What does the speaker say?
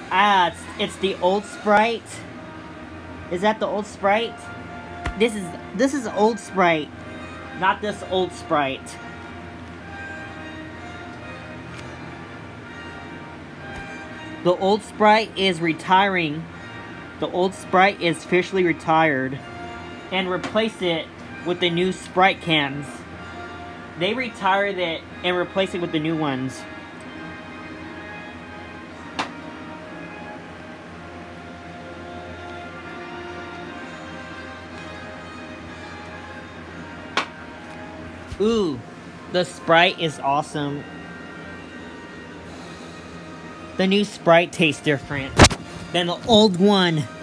It's the old Sprite. Is that the old Sprite? This is old Sprite, not this old Sprite. The old Sprite is retiring. The old Sprite is officially retired, and replace it with the new Sprite cans. They retired it and replaced it with the new ones. Ooh, the Sprite is awesome. The new Sprite tastes different than the old one.